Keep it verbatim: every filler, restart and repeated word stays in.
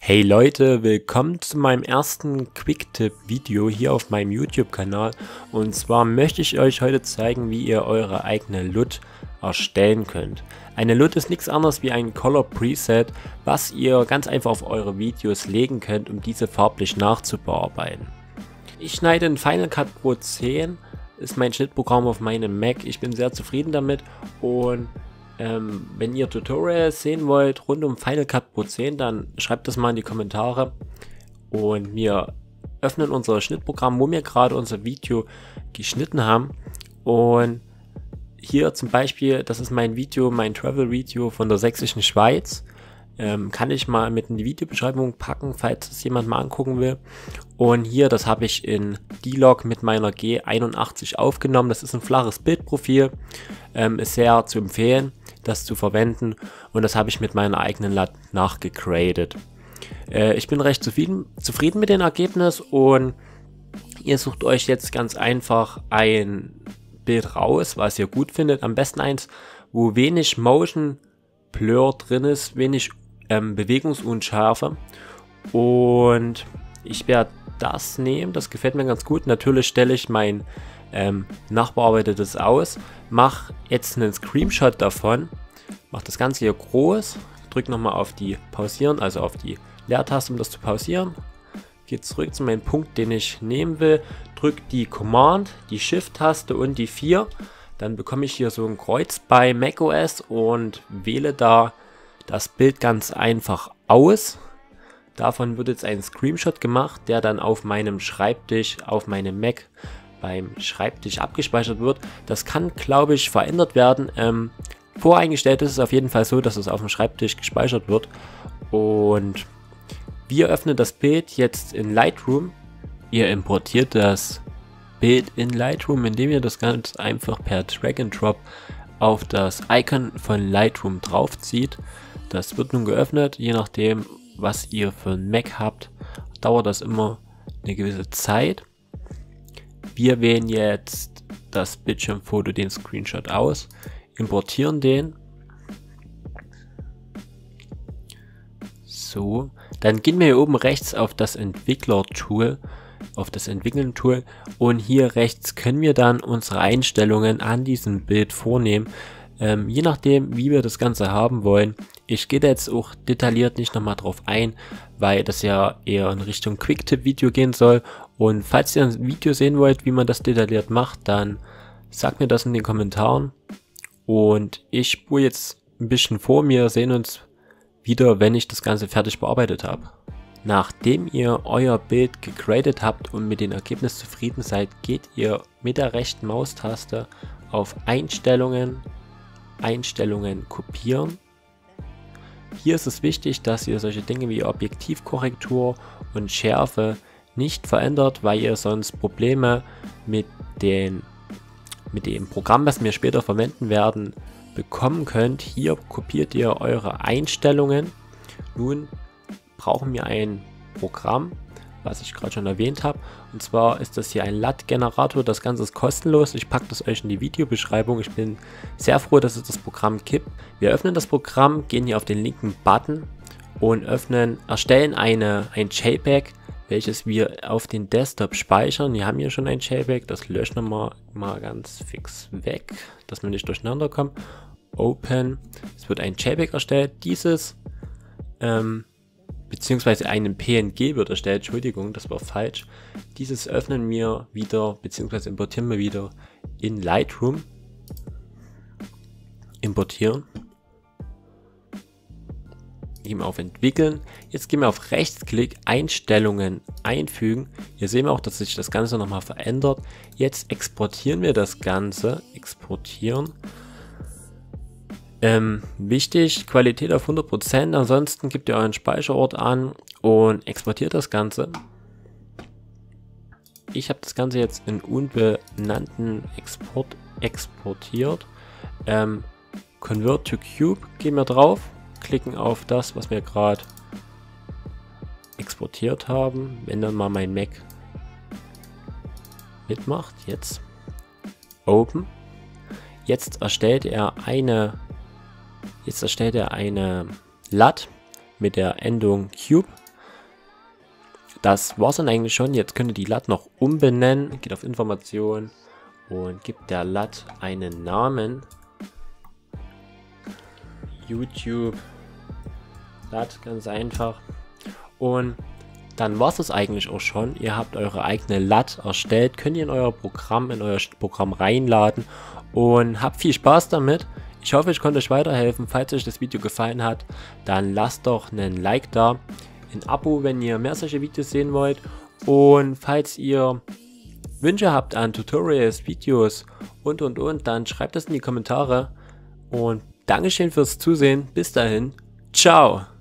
Hey Leute, willkommen zu meinem ersten Quick-Tipp-Video hier auf meinem YouTube-Kanal. Und zwar möchte ich euch heute zeigen, wie ihr eure eigene L U T erstellen könnt. Eine L U T ist nichts anderes wie ein Color Preset, was ihr ganz einfach auf eure Videos legen könnt, um diese farblich nachzubearbeiten. Ich schneide in Final Cut Pro zehn, ist mein Schnittprogramm auf meinem Mac. Ich bin sehr zufrieden damit und Ähm, wenn ihr Tutorials sehen wollt rund um Final Cut Pro zehn, dann schreibt das mal in die Kommentare und wir öffnen unser Schnittprogramm, wo wir gerade unser Video geschnitten haben. Und hier zum Beispiel, das ist mein Video, mein Travel Video von der sächsischen Schweiz. Ähm, kann ich mal mit in die Videobeschreibung packen, falls es jemand mal angucken will. Und hier, das habe ich in D-Log mit meiner G einundachtzig aufgenommen. Das ist ein flaches Bildprofil, ähm, ist sehr zu empfehlen, das zu verwenden. Und das habe ich mit meiner eigenen L U T nachgegradet. Äh, ich bin recht zufrieden, zufrieden mit dem Ergebnis und ihr sucht euch jetzt ganz einfach ein Bild raus, was ihr gut findet. Am besten eins, wo wenig Motion Blur drin ist, wenig ähm, Bewegungsunschärfe. Und ich werde das nehmen, das gefällt mir ganz gut. Natürlich stelle ich mein ähm, nachbearbeitetes aus, mache jetzt einen Screenshot davon, mache das Ganze hier groß, drücke nochmal auf die Pausieren, also auf die Leertaste, um das zu pausieren. Gehe zurück zu meinem Punkt, den ich nehmen will, drücke die Command, die Shift-Taste und die vier. Dann bekomme ich hier so ein Kreuz bei macOS und wähle da das Bild ganz einfach aus. Davon wird jetzt ein Screenshot gemacht, der dann auf meinem Schreibtisch, auf meinem Mac beim Schreibtisch abgespeichert wird. Das kann, glaube ich, verändert werden. Ähm, voreingestellt ist es auf jeden Fall so, dass es auf dem Schreibtisch gespeichert wird. Und wir öffnen das Bild jetzt in Lightroom. Ihr importiert das Bild in Lightroom, indem ihr das ganz einfach per Drag and Drop auf das Icon von Lightroom draufzieht. Das wird nun geöffnet, je nachdem, was ihr für ein Mac habt, dauert das immer eine gewisse Zeit. Wir wählen jetzt das Bildschirmfoto, den Screenshot aus, importieren den. So, dann gehen wir hier oben rechts auf das Entwickler-Tool, auf das Entwickeln-Tool und hier rechts können wir dann unsere Einstellungen an diesem Bild vornehmen, ähm, je nachdem, wie wir das Ganze haben wollen. Ich gehe da jetzt auch detailliert nicht nochmal drauf ein, weil das ja eher in Richtung Quick-Tip-Video gehen soll. Und falls ihr ein Video sehen wollt, wie man das detailliert macht, dann sagt mir das in den Kommentaren. Und ich spule jetzt ein bisschen vor, wir sehen uns wieder, wenn ich das Ganze fertig bearbeitet habe. Nachdem ihr euer Bild gegradet habt und mit dem Ergebnis zufrieden seid, geht ihr mit der rechten Maustaste auf Einstellungen, Einstellungen kopieren. Hier ist es wichtig, dass ihr solche Dinge wie Objektivkorrektur und Schärfe nicht verändert, weil ihr sonst Probleme mit, den, mit dem Programm, das wir später verwenden werden, bekommen könnt. Hier kopiert ihr eure Einstellungen. Nun brauchen wir ein Programm, was ich gerade schon erwähnt habe. Und zwar ist das hier ein L U T-Generator. Das Ganze ist kostenlos. Ich packe das euch in die Videobeschreibung. Ich bin sehr froh, dass es das Programm gibt. Wir öffnen das Programm, gehen hier auf den linken Button und öffnen, erstellen eine, ein JPEG, welches wir auf den Desktop speichern. Wir haben hier schon ein JPEG. Das löschen wir mal ganz fix weg, dass wir nicht durcheinander kommen. Open. Es wird ein JPEG erstellt. Dieses ähm, beziehungsweise einen P N G wird erstellt, Entschuldigung, das war falsch. Dieses öffnen wir wieder, beziehungsweise importieren wir wieder in Lightroom. Importieren. Gehen wir auf Entwickeln. Jetzt gehen wir auf Rechtsklick, Einstellungen einfügen. Hier sehen wir auch, dass sich das Ganze nochmal verändert. Jetzt exportieren wir das Ganze. Exportieren. Ähm, wichtig, Qualität auf hundert Prozent, ansonsten gebt ihr euren Speicherort an und exportiert das Ganze. Ich habe das Ganze jetzt in unbenannten Export exportiert. Ähm, Convert to Cube, gehen wir drauf, klicken auf das, was wir gerade exportiert haben. Wenn dann mal mein Mac mitmacht, jetzt Open. Jetzt erstellt er eine Jetzt erstellt er eine L U T mit der Endung Cube. das war's dann eigentlich schon. Jetzt könnt ihr die L U T noch umbenennen. Geht auf Informationen und gibt der L U T einen Namen. YouTube L U T, ganz einfach. Und dann war es das eigentlich auch schon. Ihr habt eure eigene L U T erstellt, könnt ihr in euer Programm, in euer Programm reinladen und habt viel Spaß damit. Ich hoffe, ich konnte euch weiterhelfen. Falls euch das Video gefallen hat, dann lasst doch einen Like da, ein Abo, wenn ihr mehr solche Videos sehen wollt. Und falls ihr Wünsche habt an Tutorials, Videos und und und, dann schreibt das in die Kommentare. Und Dankeschön fürs Zusehen. Bis dahin. Ciao.